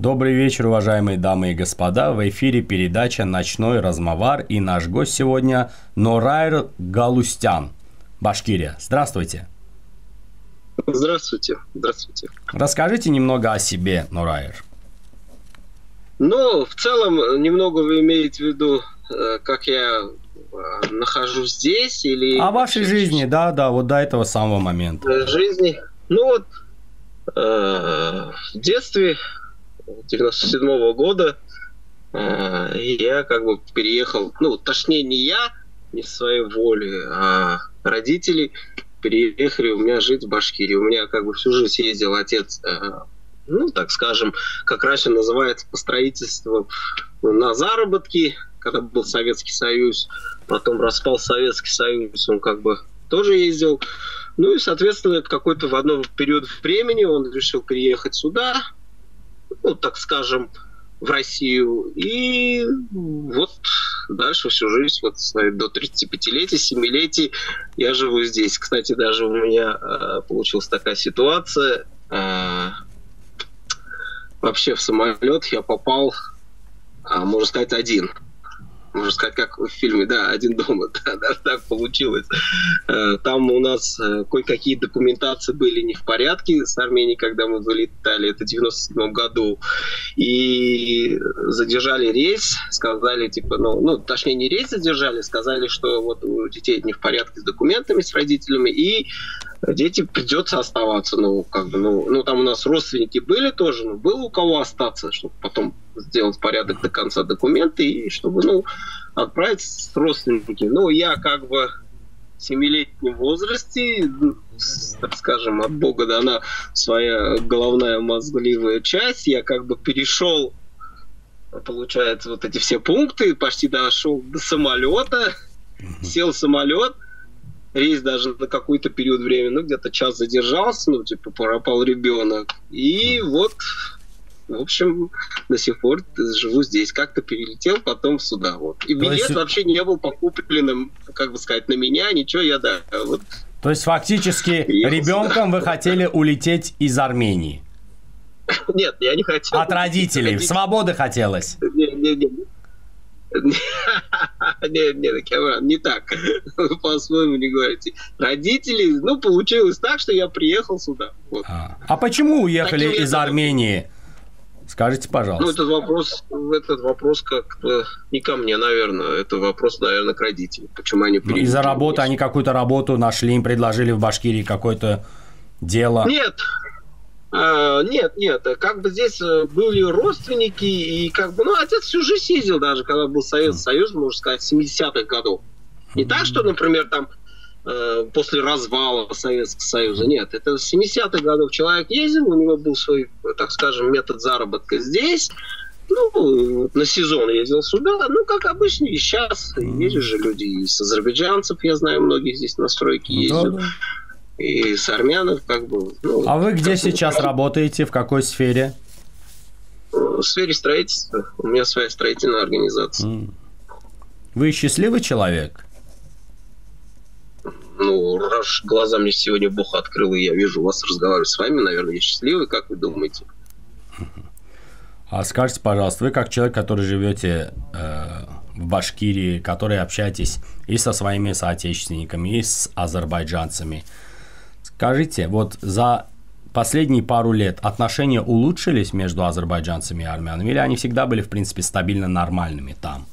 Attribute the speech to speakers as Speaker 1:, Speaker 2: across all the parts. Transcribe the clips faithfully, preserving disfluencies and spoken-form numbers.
Speaker 1: Добрый вечер, уважаемые дамы и господа. В эфире передача «Ночной размовар» и наш гость сегодня Норайр Галустян, Башкирия. Здравствуйте.
Speaker 2: Здравствуйте. Здравствуйте.
Speaker 1: Расскажите немного о себе, Норайр.
Speaker 2: Ну, в целом, немного вы имеете в виду, как я нахожусь здесь или...
Speaker 1: О вашей жизни, да, да, вот до этого самого момента.
Speaker 2: Жизни. Ну вот, э, в детстве девяносто седьмого года э, я как бы переехал, ну, точнее не я, не своей воли, а родители переехали у меня жить в Башкирию. У меня как бы всю жизнь ездил отец, э, ну, так скажем, как раньше называется, по строительству на заработки, когда был Советский Союз, потом распал Советский Союз, он как бы тоже ездил. Ну и, соответственно, какой-то в одном период времени он решил переехать сюда, ну, так скажем, в Россию. И вот дальше всю жизнь, вот до тридцатипятилетия, семилетия я живу здесь. Кстати, даже у меня э, получилась такая ситуация. Э, вообще в самолет я попал, э, можно сказать, один. Можно сказать, как в фильме, да, «Один дома», да, да, так получилось. Там у нас кое-какие документации были не в порядке с Арменией, когда мы вылетали, это в девяносто седьмом году, и задержали рейс, сказали, типа, ну, ну, точнее, не рейс задержали, сказали, что вот у детей не в порядке с документами, с родителями, и дети придется оставаться, ну, как бы, ну, ну, там у нас родственники были тоже, но было у кого остаться, чтобы потом сделать порядок до конца документы и чтобы, ну, отправить с родственниками. Ну, я как бы в семилетнем возрасте, так скажем, от Бога дана своя головная мозгливая часть, я как бы перешел, получается, вот эти все пункты, почти дошел до самолета, сел в самолет, рейс даже на какой-то период времени, ну, где-то час задержался, ну, типа, пропал ребенок. И вот, в общем, до сих пор живу здесь. Как-то перелетел, потом сюда. Вот. И билет есть... вообще не был покуплен, как бы сказать, на меня, ничего, я, да, вот.
Speaker 1: То есть, фактически, ребенком сюда. Вы хотели улететь из Армении?
Speaker 2: Нет, я не хотел.
Speaker 1: От родителей? Родителей. Свободы хотелось?
Speaker 2: Нет, нет, нет. Нет, нет, Камран, не так. Вы по-своему не говорите. Родители, ну, получилось так, что я приехал сюда. Вот.
Speaker 1: А. а почему уехали
Speaker 2: Таким
Speaker 1: из Армении? Скажите, пожалуйста.
Speaker 2: Ну, этот вопрос, этот вопрос как-то не ко мне, наверное. Это вопрос, наверное, к родителям. Почему они приехали?
Speaker 1: Из-за работы они какую-то работу нашли, им предложили в Башкирии какое-то дело?
Speaker 2: Нет. Uh, нет, нет, как бы здесь были родственники, и как бы, ну, отец всю жизнь ездил даже, когда был Советский Союз, можно сказать, семидесятых годов. Не так, что, например, там, э, после развала Советского Союза, нет, это с семидесятых годов человек ездил, у него был свой, так скажем, метод заработка здесь, ну, на сезон ездил сюда, ну, как обычно, и сейчас ездят же люди из азербайджанцев, я знаю, многие здесь на стройке ездят. Да-да. И с армянов, как бы... Ну,
Speaker 1: а вы где
Speaker 2: как
Speaker 1: сейчас бы... работаете? В какой сфере?
Speaker 2: В сфере строительства. У меня своя строительная организация. Mm.
Speaker 1: Вы счастливый человек?
Speaker 2: Ну, раз глаза мне сегодня Бог открыл, и я вижу вас, разговариваю с вами, наверное, я счастливый, как вы думаете?
Speaker 1: А скажите, пожалуйста, вы как человек, который живете э, в Башкирии, который общаетесь и со своими соотечественниками, и с азербайджанцами, скажите, вот за последние пару лет отношения улучшились между азербайджанцами и армянами, или они всегда были, в принципе, стабильно нормальными там?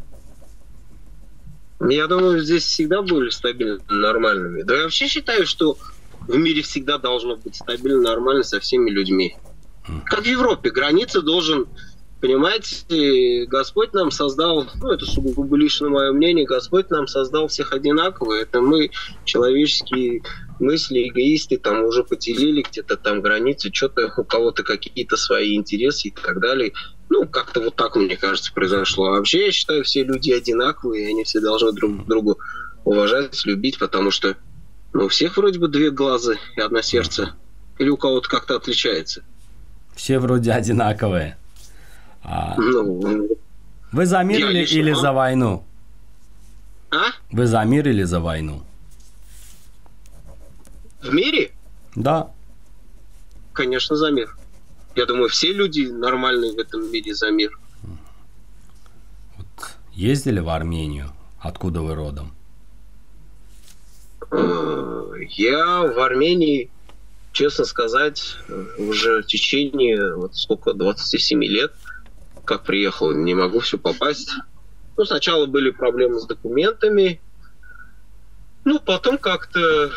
Speaker 2: Я думаю, здесь всегда были стабильно нормальными. Да я вообще считаю, что в мире всегда должно быть стабильно нормально со всеми людьми. Как в Европе, границы должен... Понимаете, Господь нам создал, ну, это сугубо лично мое мнение, Господь нам создал всех одинаково. Это мы, человеческие мысли, эгоисты, там уже поделили где-то там границы, что-то у кого-то какие-то свои интересы и так далее. Ну, как-то вот так, мне кажется, произошло. А вообще, я считаю, все люди одинаковые, и они все должны друг друга уважать, любить, потому что, ну, у всех вроде бы две глаза и одно сердце. Или у кого-то как-то отличается.
Speaker 1: Все вроде одинаковые. А...
Speaker 2: Ну,
Speaker 1: вы за мир или, или за войну?
Speaker 2: А?
Speaker 1: Вы за мир или за войну?
Speaker 2: В мире?
Speaker 1: Да.
Speaker 2: Конечно, за мир. Я думаю, все люди нормальные в этом мире за мир.
Speaker 1: Вот ездили в Армению? Откуда вы родом?
Speaker 2: Я в Армении, честно сказать, уже в течение вот сколько, двадцати семи лет, как приехал, не могу все попасть. Ну, сначала были проблемы с документами, ну, потом как-то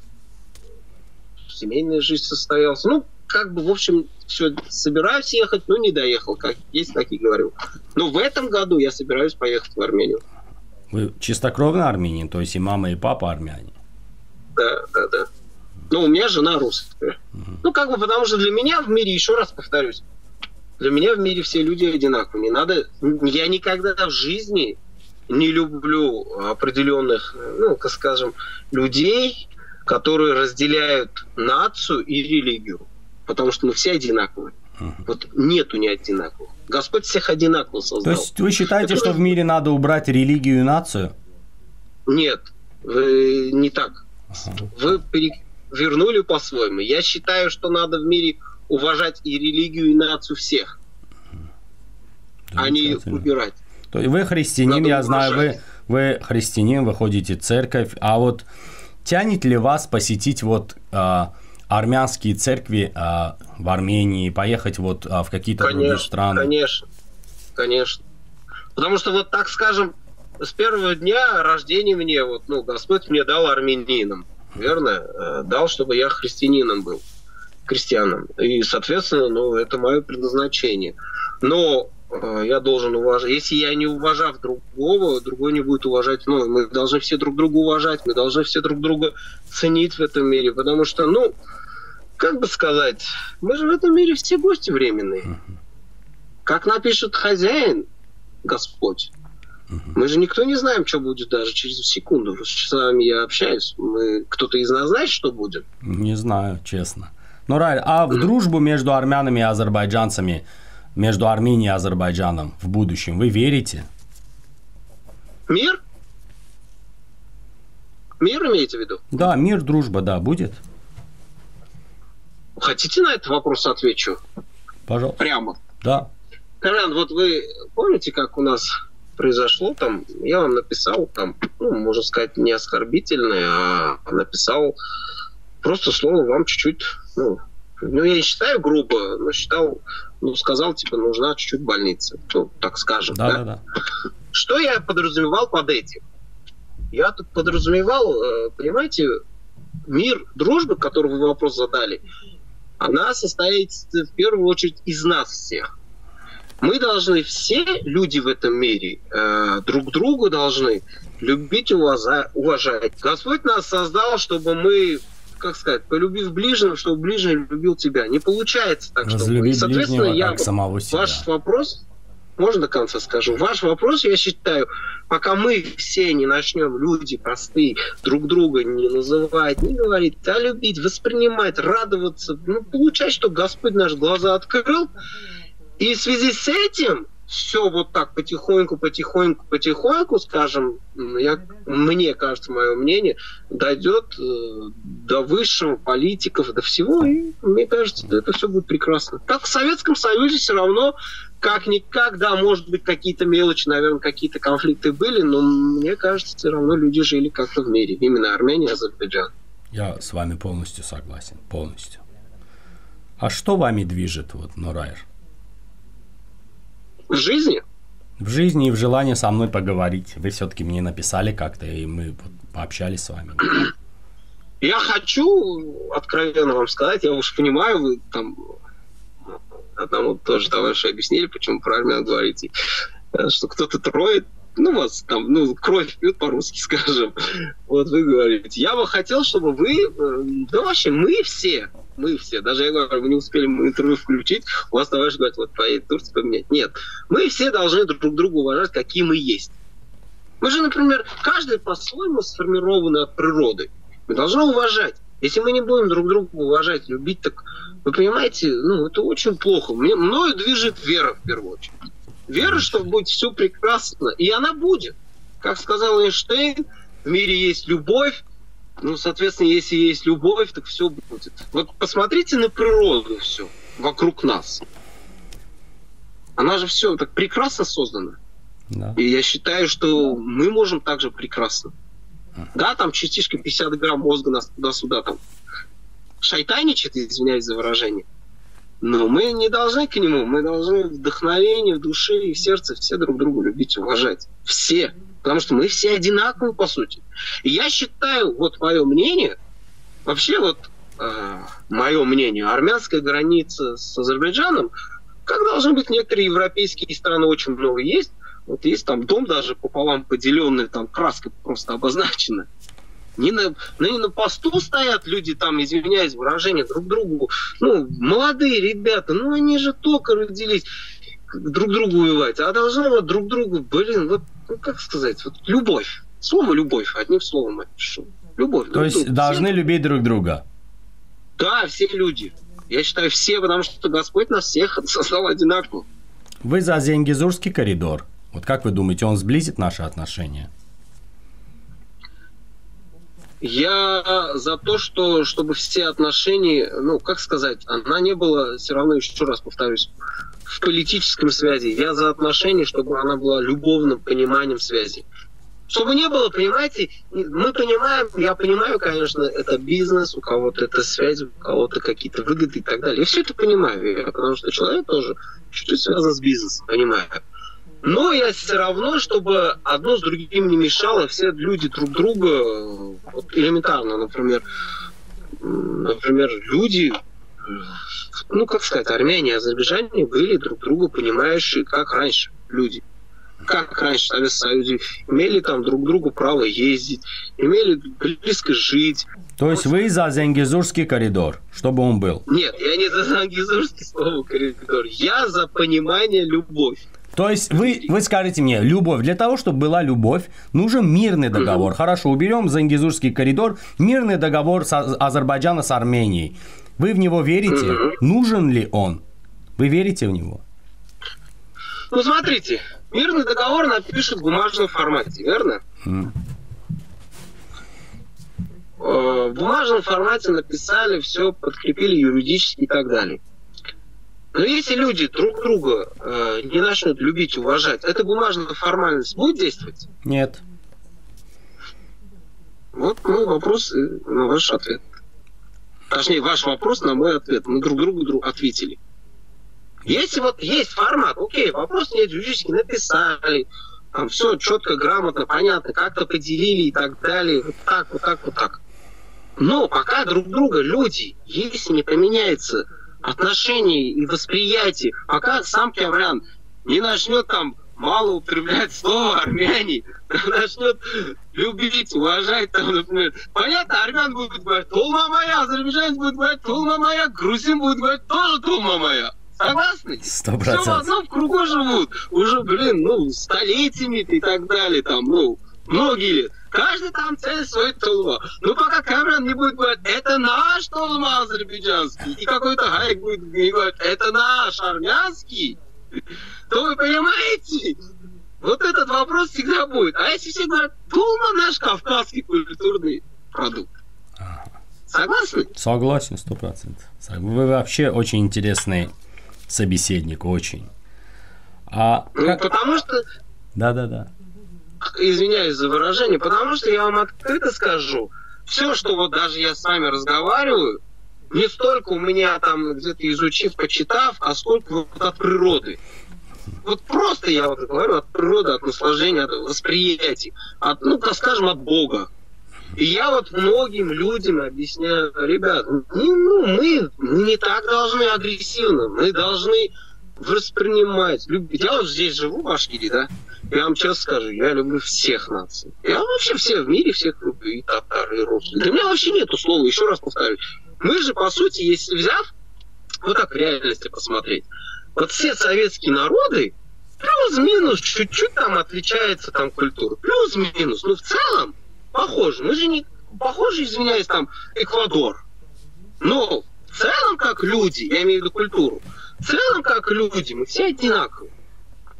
Speaker 2: семейная жизнь состоялась. Ну, как бы, в общем, все, собираюсь ехать, но не доехал, как есть, так и говорю. Но в этом году я собираюсь поехать в Армению.
Speaker 1: Вы чистокровный армянин, то есть и мама, и папа армяне?
Speaker 2: Да, да, да. Ну, у меня жена русская. Uh-huh. Ну, как бы, потому что для меня в мире, еще раз повторюсь, для меня в мире все люди одинаковые. Не надо... Я никогда в жизни не люблю определенных, ну, как скажем, людей, которые разделяют нацию и религию. Потому что мы все одинаковые. Uh-huh. Вот нету не одинаковых. Господь всех одинаково создал.
Speaker 1: То есть вы считаете, Это... что в мире надо убрать религию и нацию?
Speaker 2: Нет, вы не так. Uh-huh. Вы перевернули по-своему. Я считаю, что надо в мире уважать и религию, и нацию всех, а не убирать.
Speaker 1: То есть вы христианин, надо я уважать. знаю, вы, вы христианин, вы ходите в церковь, а вот тянет ли вас посетить вот а, армянские церкви а, в Армении, поехать вот а, в какие-то
Speaker 2: конечно,
Speaker 1: другие страны?
Speaker 2: Конечно, конечно. Потому что вот так скажем, с первого дня рождения мне, вот, ну, Господь мне дал армянином, верно? Дал, чтобы я христианином был, крестьяном. И, соответственно, ну, это мое предназначение. Но э, я должен уважать. Если я не уважав другого, другой не будет уважать. Ну, мы должны все друг друга уважать, мы должны все друг друга ценить в этом мире. Потому что, ну, как бы сказать, мы же в этом мире все гости временные. Как напишет хозяин, Господь, мы же никто не знаем, что будет даже через секунду. С вами я общаюсь. Мы... Кто-то из нас знает, что будет?
Speaker 1: Не знаю, честно. Ну, Райль, а в дружбу между армянами и азербайджанцами, между Арменией и Азербайджаном в будущем вы верите?
Speaker 2: Мир? Мир имеете в виду?
Speaker 1: Да, мир, дружба, да, будет.
Speaker 2: Хотите на этот вопрос отвечу?
Speaker 1: Пожалуйста.
Speaker 2: Прямо?
Speaker 1: Да.
Speaker 2: Колян, вот вы помните, как у нас произошло там, я вам написал там, ну, можно сказать, не оскорбительное, а написал просто слово вам чуть-чуть, ну, ну, я не считаю грубо, но считал, ну, сказал, типа, нужна чуть-чуть больница, ну, так скажем, да?
Speaker 1: Да, да, да.
Speaker 2: Что я подразумевал под этим? Я тут подразумевал, понимаете, мир, дружба, который вы вопрос задали, она состоит в первую очередь из нас всех. Мы должны, все люди в этом мире, э, друг друга должны любить и уважать. Господь нас создал, чтобы мы, как сказать, полюбив ближнего, чтобы ближний любил тебя. Не получается так, что мы. Соответственно, я, как самого себя. Ваш вопрос, можно до конца скажу, ваш вопрос, я считаю, пока мы все не начнем, люди простые, друг друга не называть, не говорить, а любить, воспринимать, радоваться, ну, получать, что Господь наши глаза открыл. И в связи с этим все вот так потихоньку, потихоньку, потихоньку, скажем, я, мне кажется, мое мнение, дойдет э, до высшего, политиков, до всего, и мне кажется, это все будет прекрасно. Как в Советском Союзе все равно, как-никак, да, может быть, какие-то мелочи, наверное, какие-то конфликты были, но мне кажется, все равно люди жили как-то в мире, именно Армения и Азербайджан.
Speaker 1: Я с вами полностью согласен, полностью. А что вами движет, вот, Норайр?
Speaker 2: В жизни?
Speaker 1: В жизни и в желании со мной поговорить. Вы все-таки мне написали как-то, и мы пообщались с вами.
Speaker 2: Я хочу откровенно вам сказать, я уж понимаю, вы там одному тоже товарищу объяснили, почему про армян говорите, что кто-то троит, ну, вас там, ну, кровь пьют по-русски, скажем. Вот вы говорите. Я бы хотел, чтобы вы, да вообще мы все, мы все, даже я говорю, мы не успели интервью включить, у вас товарищ говорит, вот поедет Турцию поменять. Нет, мы все должны друг друга уважать, какие мы есть. Мы же, например, каждый по-своему сформированы от природы. Мы должны уважать. Если мы не будем друг друга уважать, любить, так, вы понимаете, ну, это очень плохо. Мне, мною движет вера, в первую очередь. Вера, что будет все прекрасно. И она будет. Как сказал Эйнштейн, в мире есть любовь. Ну, соответственно, если есть любовь, так все будет. Вот посмотрите на природу все. вокруг нас. Она же все так прекрасно создана. Да. И я считаю, что мы можем также прекрасно. Да, там частичка пятьдесят грамм мозга нас туда-сюда там шайтаничает, извиняюсь за выражение. Но мы не должны к нему, мы должны вдохновение в душе и в сердце все друг друга любить, уважать. Все. Потому что мы все одинаковые, по сути. И я считаю, вот мое мнение, вообще вот э, мое мнение, армянская граница с Азербайджаном, как должны быть некоторые европейские страны, очень много есть. Вот есть там дом даже пополам поделенный, там краской просто обозначена. Не на, не на посту стоят люди там, извиняюсь, выражение друг другу. Ну, молодые ребята, ну они же только родились друг другу воевать. А должны вот друг другу, блин, вот, ну как сказать, вот любовь. Слово любовь, одним словом опишу. Любовь.
Speaker 1: То есть другу. Должны все любить друг друга?
Speaker 2: Да, все люди. Я считаю, все, потому что Господь нас всех создал одинаково.
Speaker 1: Вы за Зенгизурский коридор. Вот как вы думаете, он сблизит наши отношения?
Speaker 2: Я за то, что, чтобы все отношения, ну, как сказать, она не была, все равно, еще раз повторюсь, в политическом связи. Я за отношения, чтобы она была любовным пониманием связи. Чтобы не было, понимаете, мы понимаем, я понимаю, конечно, это бизнес, у кого-то это связь, у кого-то какие-то выгоды и так далее. Я все это понимаю, я, потому что человек тоже чуть-чуть связан с бизнесом, понимаю. Но я все равно, чтобы одно с другим не мешало, все люди друг друга, вот элементарно, например, например, люди, ну, как сказать, армяне и азербайджане были друг друга понимающие, как раньше люди. Как раньше в Советском Союзе, имели там друг другу право ездить, имели близко жить.
Speaker 1: То есть вы за Зенгизурский коридор, чтобы он был?
Speaker 2: Нет, я не за Зенгизурский слово коридор, я за понимание, любовь.
Speaker 1: То есть вы, вы скажете мне, любовь, для того, чтобы была любовь, нужен мирный договор. Mm-hmm. Хорошо, уберем Зенгизурский коридор, мирный договор с Азербайджана с Арменией. Вы в него верите? Mm-hmm. Нужен ли он? Вы верите в него?
Speaker 2: Ну, смотрите, мирный договор напишут в бумажном формате, верно? Mm. В бумажном формате написали, все подкрепили юридически и так далее. Но если люди друг друга э, не начнут любить и уважать, эта бумажная формальность будет действовать?
Speaker 1: Нет.
Speaker 2: Вот мой вопрос на ваш ответ. Точнее, ваш вопрос на мой ответ. Мы друг другу ответили. Если вот есть формат, окей, вопрос нет, юридически написали, там все четко, грамотно, понятно, как-то поделили и так далее, вот так, вот так, вот так. Но пока друг друга люди, если не поменяется отношения и восприятие, пока сам Каврян не начнет там мало употреблять слово армяне, начнет любить, уважать, там, например. Понятно, армян будет говорить «Тулма моя», азербайджанец будет говорить «Тулма моя», грузин будет говорить тоже «Тулма моя». Согласны?
Speaker 1: Сто процентов.
Speaker 2: Все в одном кругу живут. Уже, блин, ну, столетиями и так далее, там, ну, многие лет. Каждый там цель свой Тулма. Но пока Каврян не будет говорить, это наш Тулма азербайджанский, и какой-то Гайк будет говорить, это наш армянский, то вы понимаете, вот этот вопрос всегда будет. А если все говорят, Тулма наш кавказский культурный продукт. Согласны?
Speaker 1: Согласен, сто процентов. Вы вообще очень интересный собеседник, очень. А
Speaker 2: ну,
Speaker 1: как...
Speaker 2: потому что...
Speaker 1: Да-да-да.
Speaker 2: Извиняюсь за выражение, потому что я вам открыто скажу, все, что вот даже я с вами разговариваю, не столько у меня там где-то изучив, почитав, а сколько вот от природы. Вот просто я вот говорю от природы, от наслаждения, от восприятия, от, ну, так скажем, от Бога. И я вот многим людям объясняю, ребят, ну, мы не так должны агрессивно, мы должны воспринимать, любить. Я вот здесь живу, в Башкирии, да, я вам честно скажу, я люблю всех наций. Я вообще все в мире, всех люблю, и татары, и русские. Для меня вообще нету слова, еще раз повторю. Мы же, по сути, если взяв, вот так в реальности посмотреть, вот все советские народы, плюс-минус, чуть-чуть там отличается там культура, плюс-минус, но в целом похоже. Мы же не похожи, извиняюсь, там, Эквадор. Но в целом, как люди, я имею в виду культуру, в целом, как люди, мы все одинаковые.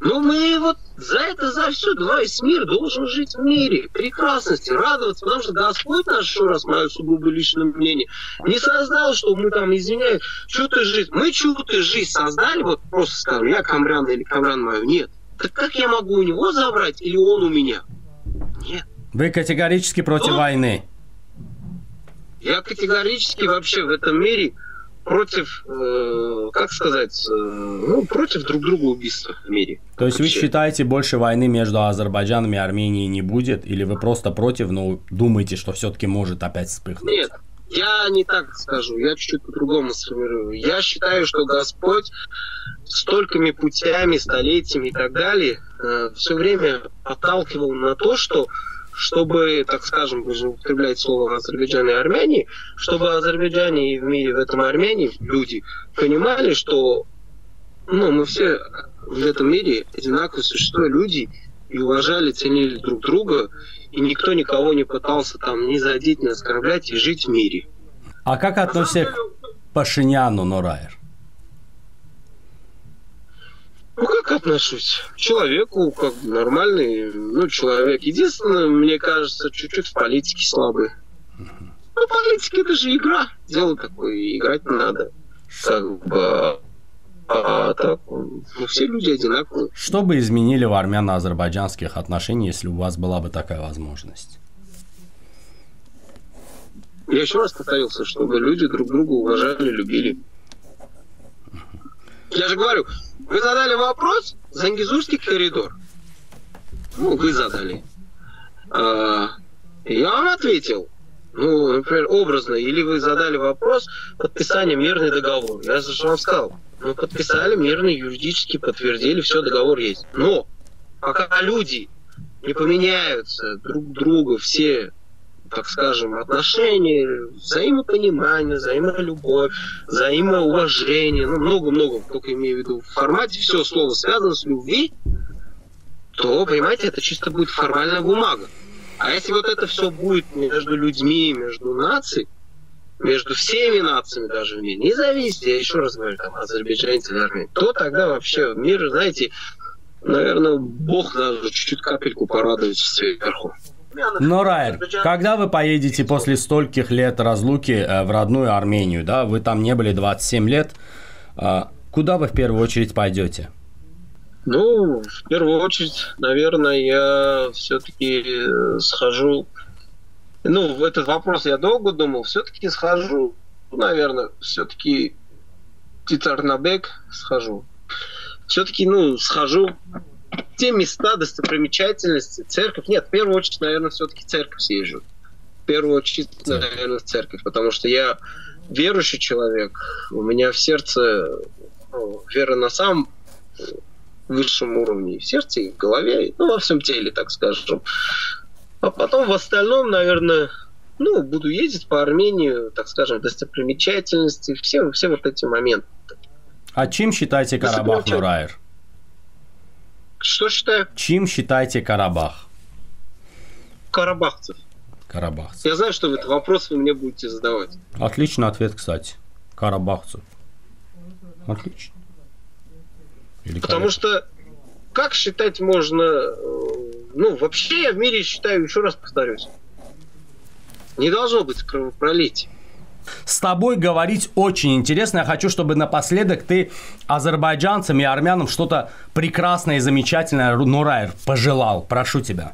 Speaker 2: Ну, мы вот за это, за все, давай, весь мир должен жить в мире, прекрасности, радоваться, потому что Господь наш, еще раз мое сугубо личное мнение, не создал, чтобы мы там, извиняюсь, чью-то жизнь. Мы чью-то жизнь создали, вот просто скажем, я Камран или Камран мою, нет. Так как я могу у него забрать или он у меня? Нет.
Speaker 1: Вы категорически против ну, войны?
Speaker 2: Я категорически вообще в этом мире против, э, как сказать, э, ну, против друг друга убийства в мире.
Speaker 1: То есть вообще. Вы считаете, больше войны между Азербайджаном и Арменией не будет? Или вы просто против, но думаете, что все-таки может опять вспыхнуть?
Speaker 2: Нет, я не так скажу, я чуть-чуть по-другому сформирую. Я считаю, что Господь столькими путями, столетиями и так далее э, все время отталкивал на то, что чтобы, так скажем, вы же употребляете слово Азербайджане и Армении, чтобы Азербайджане и в мире в этом Армении люди понимали, что ну, мы все в этом мире одинаково существуют люди и уважали, ценили друг друга, и никто никого не пытался там ни задеть, ни оскорблять и жить в мире.
Speaker 1: А как относишься к Пашиняну, Норайер?
Speaker 2: Ну, как отношусь? К человеку, как нормальный, ну, человек. Единственное, мне кажется, чуть-чуть в политике слабый. Ну, политика — это же игра. Дело такое, играть не надо. Как бы... А так, ну, все люди одинаковые.
Speaker 1: Что бы изменили в армяно-азербайджанских отношениях, если у вас была бы такая возможность?
Speaker 2: Я еще раз повторился, чтобы люди друг друга уважали, любили. Я же говорю, вы задали вопрос, Зангезурский коридор. Ну, вы задали. А, я вам ответил. Ну, например, образно. Или вы задали вопрос подписания мирный договор. Я же вам сказал. Мы подписали мирный, юридически подтвердили, все, договор есть. Но пока люди не поменяются друг друга, все, так скажем, отношения, взаимопонимание, взаимолюбовь, взаимоуважение, ну, много-много, только имею в виду в формате, все слово связано с любви, то, понимаете, это чисто будет формальная бумага. А если вот это все будет между людьми, между нацией, между всеми нациями даже в мире, не зависит, я еще раз говорю, там, азербайджанцы или армяне, то тогда вообще мир, знаете, наверное, Бог даже чуть-чуть капельку порадуется сверху.
Speaker 1: Норайер, когда вы поедете после стольких лет разлуки в родную Армению, да, вы там не были двадцать семь лет, куда вы в первую очередь пойдете?
Speaker 2: Ну, в первую очередь, наверное, я все-таки схожу. Ну, в этот вопрос я долго думал. Все-таки схожу, наверное, все-таки Титарнабек схожу. Все-таки, ну, схожу в те места, достопримечательности, церковь. Нет, в первую очередь, наверное, все-таки церковь съезжу. В первую очередь, наверное, в церковь, потому что я верующий человек. У меня в сердце ну, вера на самом высшем уровне, и в сердце, и в голове, ну, во всем теле, так скажем. А потом в остальном, наверное, ну, буду ездить по Армении, так скажем, достопримечательности, все, все вот эти моменты.
Speaker 1: А чем считаете Карабах, Норайер?
Speaker 2: Что считаю?
Speaker 1: Чем считаете Карабах?
Speaker 2: Карабахцев.
Speaker 1: Карабахцев.
Speaker 2: Я знаю, что этот вопрос вы мне будете задавать.
Speaker 1: Отличный ответ, кстати. Карабахцев. Отлично. Или
Speaker 2: Потому Карабах. Что как считать можно... Ну, вообще я в мире считаю, еще раз повторюсь, не должно быть кровопролития.
Speaker 1: С тобой говорить очень интересно. Я хочу, чтобы напоследок ты азербайджанцам и армянам что-то прекрасное и замечательное, Норайер, пожелал. Прошу тебя.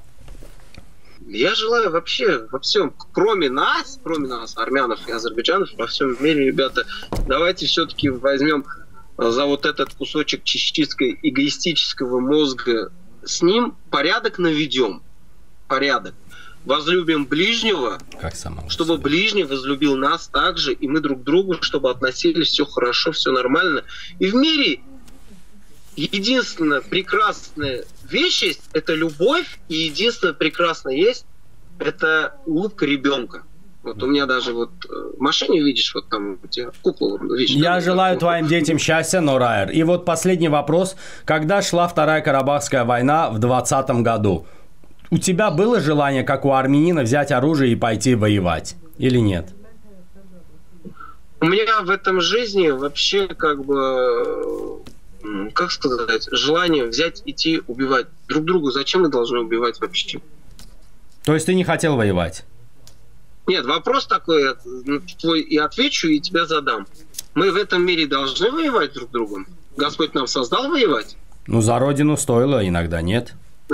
Speaker 2: Я желаю вообще во всем, кроме нас, кроме нас, армянов и азербайджанцев, во всем мире, ребята, давайте все-таки возьмем за вот этот кусочек частичка эгоистического мозга, с ним порядок наведем. Порядок. Возлюбим ближнего,
Speaker 1: как
Speaker 2: чтобы себе. Ближний возлюбил нас также, и мы друг к другу, чтобы относились все хорошо, все нормально. И в мире единственная прекрасная вещь есть – это любовь, и единственное прекрасное есть – это улыбка ребенка. Вот у меня даже вот в машине видишь, вот там у тебя кукла. Видишь,
Speaker 1: Я
Speaker 2: там,
Speaker 1: желаю
Speaker 2: там,
Speaker 1: твоим детям счастья, Норайер. И вот последний вопрос. Когда шла Вторая Карабахская война в двадцатом году, у тебя было желание, как у армянина, взять оружие и пойти воевать? Или нет?
Speaker 2: У меня в этом жизни вообще как бы как сказать, желание взять, идти, убивать друг друга. Зачем мы должны убивать вообще?
Speaker 1: То есть ты не хотел воевать?
Speaker 2: Нет, вопрос такой, твой и отвечу, и тебя задам. Мы в этом мире должны воевать друг с другом? Господь нам создал воевать?
Speaker 1: Ну, за родину стоило, иногда нет.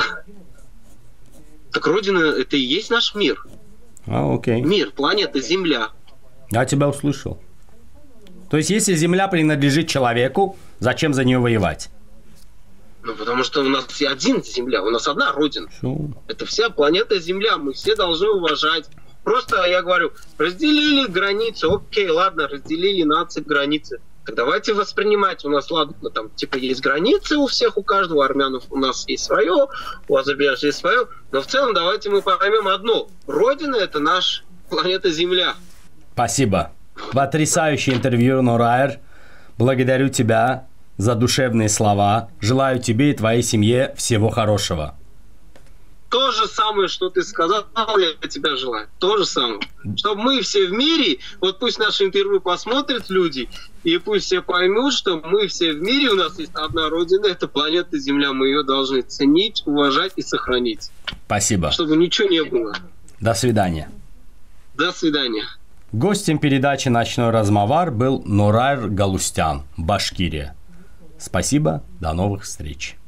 Speaker 2: Так родина — это и есть наш мир.
Speaker 1: А, окей.
Speaker 2: Мир, планета, Земля.
Speaker 1: Я тебя услышал. То есть, если Земля принадлежит человеку, зачем за нее воевать?
Speaker 2: Ну, потому что у нас один Земля, у нас одна родина.
Speaker 1: Шо?
Speaker 2: Это вся планета Земля, мы все должны уважать. Просто, я говорю, разделили границы, окей, ладно, разделили нации границы. Так давайте воспринимать, у нас, ладно, там, типа, есть границы у всех, у каждого, у армянов у нас есть свое, у азербайджанцев есть свое, но в целом давайте мы поймем одно. Родина — это наша планета Земля.
Speaker 1: Спасибо. Потрясающее интервью, Норайр. Благодарю тебя за душевные слова. Желаю тебе и твоей семье всего хорошего.
Speaker 2: То же самое, что ты сказал, я тебя желаю. То же самое. Чтобы мы все в мире, вот пусть наше интервью посмотрят люди, и пусть все поймут, что мы все в мире, у нас есть одна родина, это планета Земля, мы ее должны ценить, уважать и сохранить.
Speaker 1: Спасибо.
Speaker 2: Чтобы ничего не было.
Speaker 1: До свидания.
Speaker 2: До свидания.
Speaker 1: Гостем передачи «Ночной размовар» был Норайр Галустян, Башкирия. Спасибо, до новых встреч.